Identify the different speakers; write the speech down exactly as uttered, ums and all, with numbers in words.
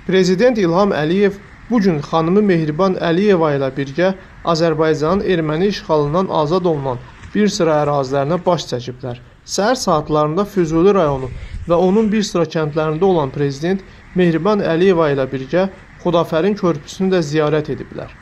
Speaker 1: Prezident İlham Əliyev bu gün xanımı Mehriban Əliyeva ilə birgə Azərbaycanın erməni işğalından azad olunan bir sıra ərazilərinə baş çəkiblər. Səhər saatlarında Füzuli rayonu və onun bir sıra kəndlərində olan prezident Mehriban Əliyeva ilə birgə Xudafərin körpüsünü də ziyarət ediblər.